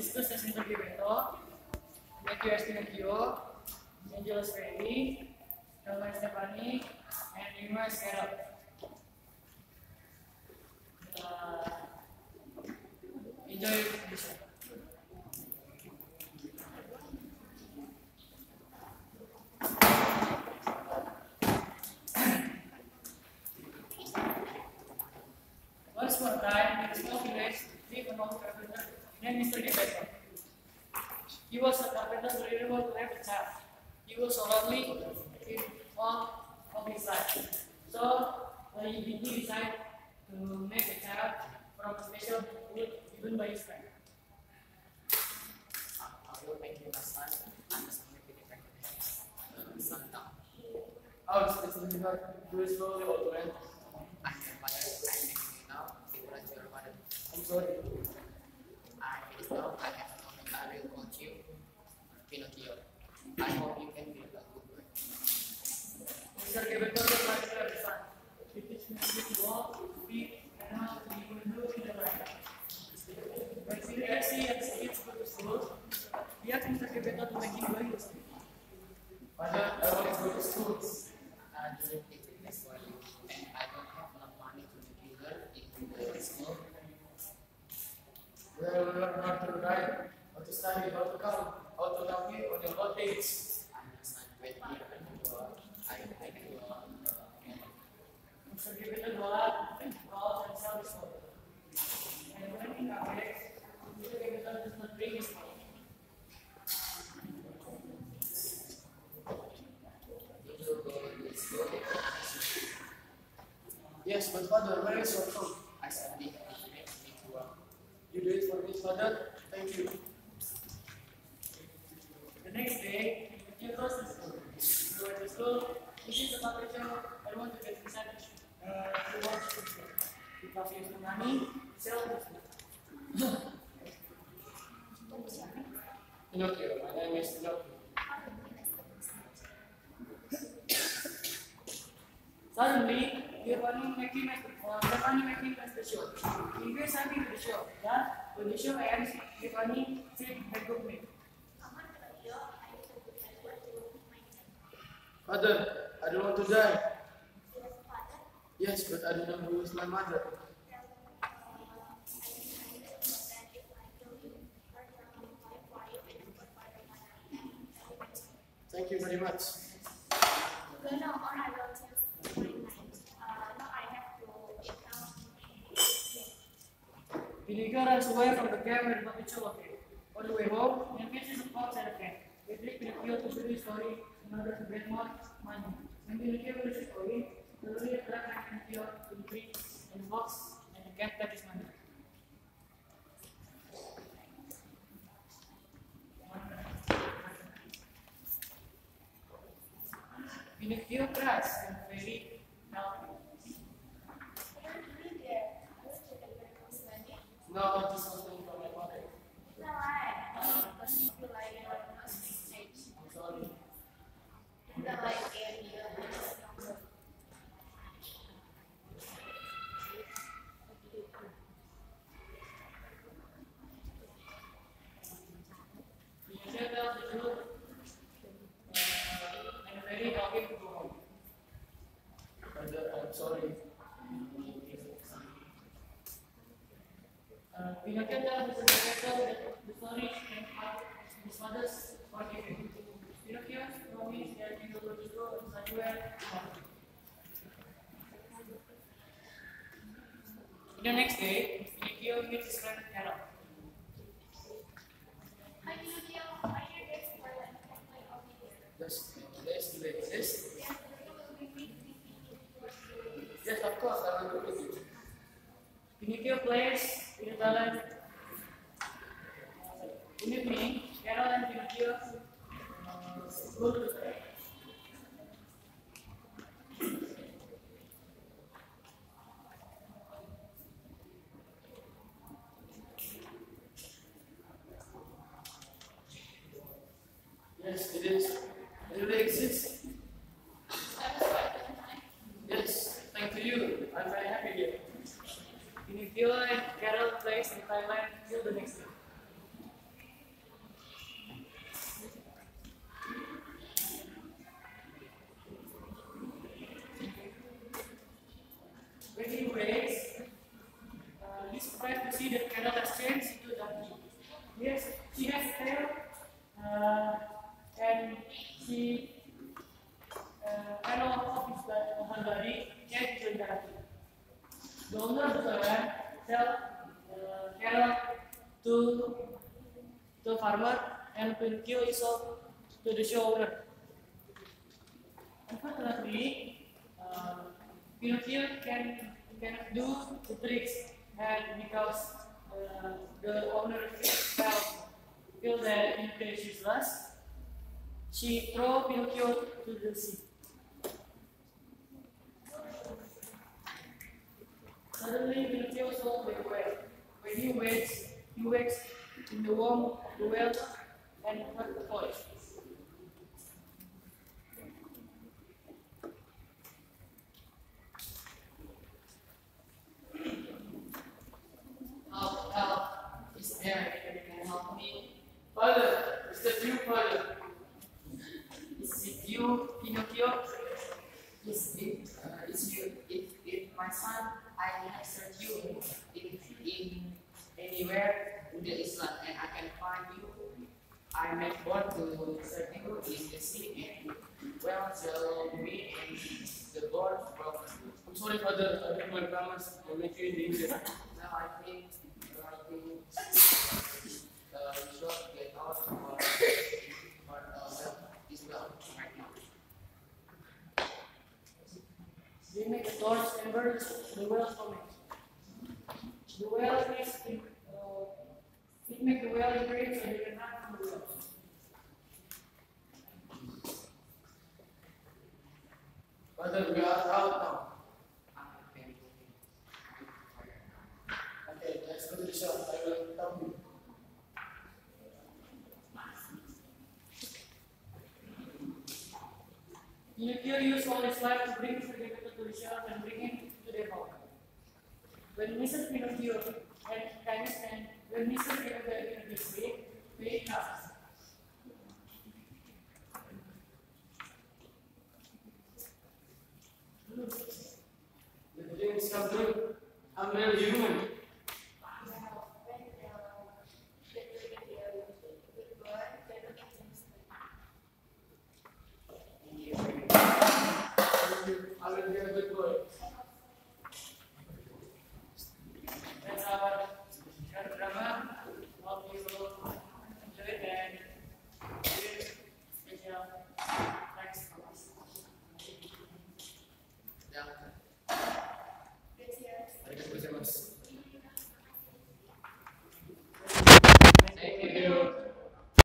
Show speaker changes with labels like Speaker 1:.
Speaker 1: itu sesi Beto, Matthew Estinakio, Angelos Freddy, Elma Stephanie, and Yuma Scarab. Enjoy this one. Once more time, in a small village, lived an old carpenter named Mr. Gebeto. He was a carpenter who really wanted to have a child. He was so lonely in all of his life. So he decided to make a child from a special wood given by his friend.
Speaker 2: I will make him a son, and the son will be the son now.
Speaker 1: Oh, it's not do it slowly or to end.
Speaker 2: I'm your father, I'm making you now, before I your mother.
Speaker 1: I'm sorry.
Speaker 2: I is now, I will call you Pinocchio. I hope you can be a good boy.
Speaker 1: Mr. Gebeto was like to have a son. He teaches me to walk, to speak, and how to be good in the life. When CBSE and kids go to school, we ask Mr. Gebeto to make him going to school. Father, I want to go to school.
Speaker 2: I don't think it is for you, and I don't have enough money to make you learn in the school.
Speaker 1: Well, we learn how to write, how to study, how to count, how to navigate on your old days.
Speaker 2: I understand. Wait here, I can go out. I can go out.
Speaker 1: Mr. Gebeto go out and sell his phone. And when he comes back, Mr. Gebeto does not bring his phone.
Speaker 2: Did you go to school?
Speaker 1: Yes, but father, where is your phone?
Speaker 2: I said, it makes me to work.
Speaker 1: You do it for me, father. Thank you. The next day, he goes to school. He went to school. This is the puppet show. I want to get inside. He wants to school. He comes here for money. Sell the food. Pinocchio. My name is Pinocchio. Suddenly, Giovanni making the show. He goes happy with the show. Yeah? When the show ends, Giovanni said, "I go me." Father, I don't want to die. Yes, but I don't know who is my mother. Thank you very much.
Speaker 3: No, no, all I will just my mind. No, I have to eat now.
Speaker 1: Pinocchio runs away from the camp with the puppet show okay. On the way home, he catches a fox at a camp. They take Pinocchio to do his story in order to get more money. When Pinocchio finishes his story, the lawyer attracts Pinocchio to the tree and the fox and the camp that is money. Pinocchio cries and very happy. No, this was from my mother.
Speaker 3: No, I because you feel like you're not stage.
Speaker 1: I'm sorry.
Speaker 3: The like area.
Speaker 1: Pinocchio tells the truth and very happy to go home. Father, I'm sorry. Pinocchio tells Mr. Geppetto that the story came out his mother's forgiving. Pinocchio promised that he will go to school and study well. The next day, Pinocchio meets his friend Carol.
Speaker 3: Hi, Pinocchio. I hear there's more than one over here.
Speaker 1: Yes, yes.
Speaker 3: Yeah, you will be meeting.
Speaker 1: Yes, of course, I will go with you. Pinocchio plays with the talent. In the evening, Carol and Pinocchio go to the fair. Yes, it is. It really exists. Yes, thanks to you. I'm very happy here. Pinocchio and Carol plays in Thailand till the next day. has changed into donkey. Yes, she has tail, and she kind of her body changed to donkey. The owner of the land sell cattle to the farmer, and Pinocchio is sold to the show owner. Unfortunately, Pinocchio cannot do the tricks, and because the owner feel that Pinocchio is useless, she throw Pinocchio to the sea. Suddenly, Pinocchio saw the whale. When he wakes in the womb of the whale and heard the voice.
Speaker 2: Help, is there? You can help me.
Speaker 1: Father, is that you, father?
Speaker 2: Is it you, Pinocchio? It's you. If my son, I have searched you in anywhere in the Islam and I can find you. I make board to search you in the sea and well, so me and the board broke.
Speaker 1: I'm sorry, father. I think my promise will make you in danger.
Speaker 2: Now I think you should get out or is well right now.
Speaker 1: They make a torch and burn the whale for me. The whale is it make the whale great so they can hide from the whale. Father, we are out now. Okay, let's go to the shop. I will help you. Pinocchio used all his life to bring Mr. Geppetto to the shop and bring him to their home. When Mr. Pinocchio and Kindness and when Mr. Geppetto